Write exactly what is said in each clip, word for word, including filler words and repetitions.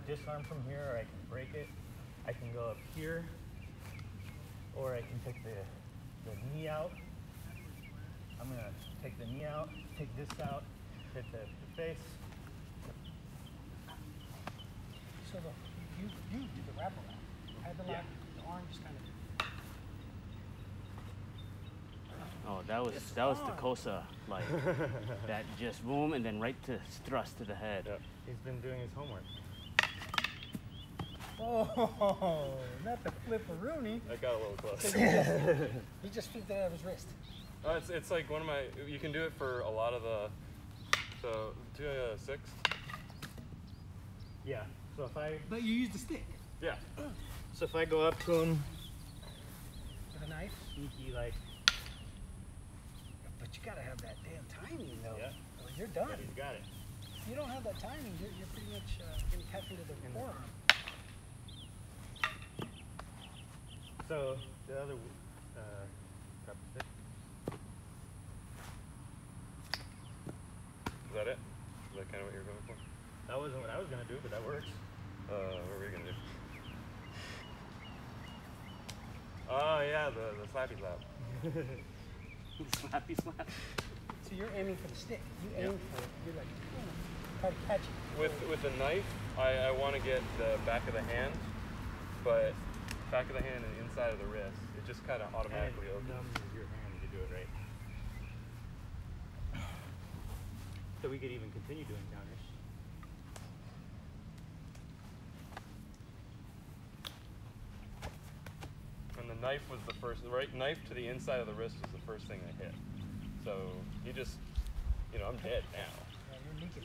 disarm from here, or I can break it. I can go up here, or I can take the, the knee out. I'm going to take the knee out, take this out, hit the, the face. So the, you, you did the wraparound. You had the, Yeah. the arm just kind of... Oh, that was It's that was fun. the Cosa, like that just boom and then right to thrust to the head. Yep. He's been doing his homework. Oh, not the flipperoonie. I got a little close. He just flipped it out of his wrist. Oh, it's it's like one of my. You can do it for a lot of the. So two uh, six. Yeah. So if I But you used the stick. Yeah. so if I go up to him, With a knife. sneaky like, But you gotta have that damn timing though. Yeah. Or you're done. he's got it. If you don't have that timing, you're, you're pretty much uh, getting cut into the forearm. So the other uh, grab the stick. Is that it? Is that kind of what you're going for? That wasn't what I was gonna do, but that works. Uh, what are we gonna do? Oh yeah, the the slappy slap. Slappy slap. So you're aiming for the stick. You aim Yeah. for it. You're like, oh, try to catch it. With with the knife, I, I want to get the back of the hand, but back of the hand and inside of the wrist. It just kind of automatically And it opens. numbs your hand to do it right. So we could even continue doing counters. And the knife was the first. The right knife to the inside of the wrist was the first thing I hit. So you just, you know, I'm dead now. Yeah, you're naked.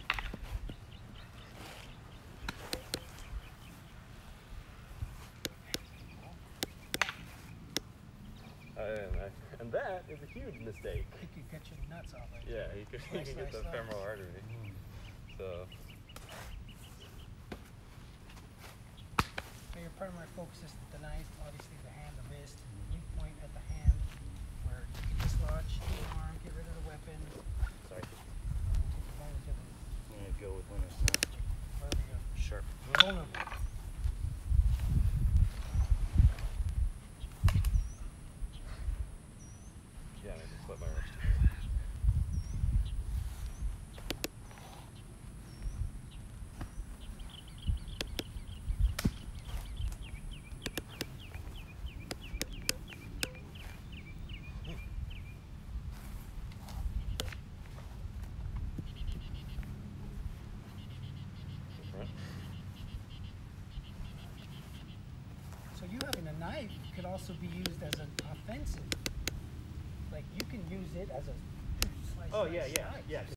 Uh, and, I, and that is a huge mistake. You could get your nuts off right Yeah, you could, you Slice, can get the slice, slice. femoral artery. So So your primary focus is the knife, obviously the hand, the wrist. You point at the hand where you can dislodge the arm, get rid of the weapon. Sorry. and take advantage of it. I'm gonna go with one that's not Wherever you're sharp. vulnerable. yeah, I just slit my wrist. Right. So you having a knife could also be used as an offensive. Like you can use it as a slice, Oh slice, yeah, yeah, slice. yeah.